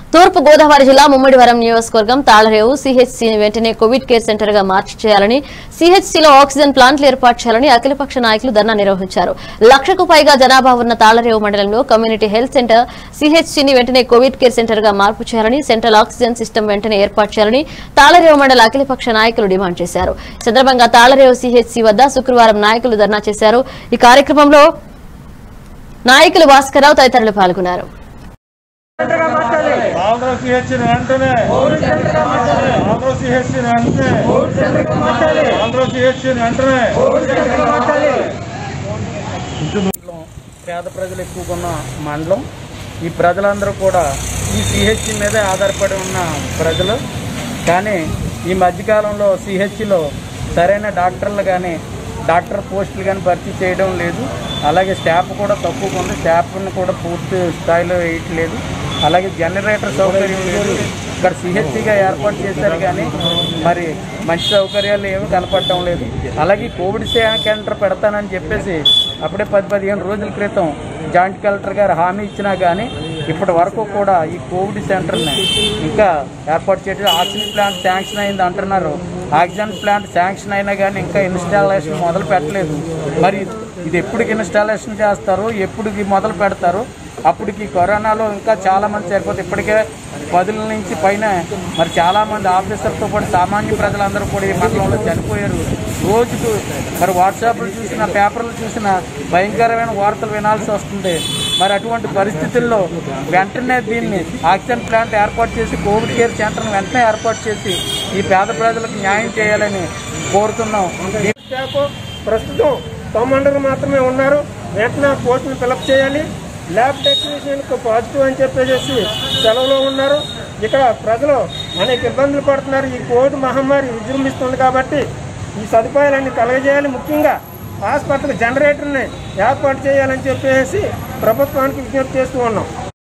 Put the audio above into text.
తూర్పు గోదావరి జిల్లా ముమ్మడివరం నియోజకవర్గం తాళరేవు సిహెచ్సిని వెంటనే కోవిడ్ కేర్ సెంటర్ గా మార్చి చేయాలని, సిహెచ్సిలో ఆక్సిజన్ ప్లాంట్లు ఏర్పాటు చేయాలని అఖిలపక్ష నాయకులు ధర్నా నిర్వహించారు. 1,00,000కు పైగా జనాభా ఉన్న తాళరేవు మండలంలో కమ్యూనిటీ హెల్త్ సెంటర్ సిహెచ్సిని వెంటనే కోవిడ్ కేర్ సెంటర్ గా మార్పు చేయాలని, సెంట్రల్ ఆక్సిజన్ సిస్టమ్ వెంటనే ఏర్పాటు చేయాలని తాళరేవు మండల అఖిలపక్ష నాయకులు డిమాండ్ చేశారు. ఈ సందర్భంగా తాళరేవు సిహెచ్సి వద్ద శుక్రవారం నాయకులు ధర్నా చేశారు. ఈ కార్యక్రమంలో నాయకులు భాస్కర్రావు తదితరులు పాల్గొన్నారు. పేద ప్రజలు ఎక్కువగా ఉన్న మండలం. ఈ ప్రజలందరూ కూడా ఈ సిహెచ్సి మీదే ఆధారపడి ఉన్న ప్రజలు. కానీ ఈ మధ్యకాలంలో సిహెచ్సిలో సరైన డాక్టర్లు కానీ డాక్టర్ పోస్టులు కానీ భర్తీ చేయడం లేదు. అలాగే స్టాఫ్ కూడా తక్కువగా ఉంది. స్టాఫ్ని కూడా పూర్తి స్థాయిలో వేయట్లేదు. అలాగే జనరేటర్ సౌకర్యం లేదు. ఇక్కడ సిహెచ్సిగా ఏర్పాటు చేశారు కానీ మరి మంచి సౌకర్యాలు ఏమీ కనపడటం లేదు. అలాగే కోవిడ్ సేవా కేంద్రం పెడతానని చెప్పేసి అప్పుడే 10-15 రోజుల క్రితం జాయింట్ కలెక్టర్ గారు హామీ ఇచ్చినా కానీ ఇప్పటి వరకు కూడా ఈ కోవిడ్ సెంటర్ని ఇంకా ఏర్పాటు చేయడం. ఆక్సిజన్ ప్లాంట్ శాంక్షన్ అయింది అంటున్నారు. ఆక్సిజన్ ప్లాంట్ శాంక్షన్ అయినా కానీ ఇంకా ఇన్స్టాలేషన్ మొదలు పెట్టలేదు. మరి ఇది ఎప్పటికి ఇన్స్టాలేషన్ చేస్తారో, ఎప్పటికి మొదలు పెడతారో, అప్పటికి కరోనాలో ఇంకా చాలామంది చనిపోతే ఇప్పటికే 10 నుంచి పైన మరి చాలామంది ఆఫీసర్తో పాటు సామాన్య ప్రజలందరూ కూడా ఈ మండలంలో చనిపోయారు. రోజుకు మరి వాట్సాప్లు చూసిన, పేపర్లు చూసిన భయంకరమైన వార్తలు వినాల్సి వస్తుంది. మరి అటువంటి పరిస్థితుల్లో వెంటనే దీన్ని ఆక్సిజన్ ప్లాంట్ ఏర్పాటు చేసి కోవిడ్ కేర్ సెంటర్ను వెంటనే ఏర్పాటు చేసి ఈ పేద ప్రజలకు న్యాయం చేయాలని కోరుతున్నాం. ప్రస్తుతం కమాండర్ మాత్రమే ఉన్నారు. వెంటనే పోస్టును ఫిలప్ చేయాలి. ల్యాబ్ టెక్నీషియన్కు పాజిటివ్ అని చెప్పేసి సెలవులో ఉన్నారు. ఇక్కడ ప్రజలు అనేక ఇబ్బందులు పడుతున్నారు. ఈ కోవిడ్ మహమ్మారి విజృంభిస్తుంది కాబట్టి ఈ సదుపాయాలన్నీ కలగజేయాలి. ముఖ్యంగా హాస్పిటల్ జనరేటర్ని ఏర్పాటు చేయాలని చెప్పేసి ప్రభుత్వానికి విజ్ఞప్తి చేస్తూ ఉన్నాం.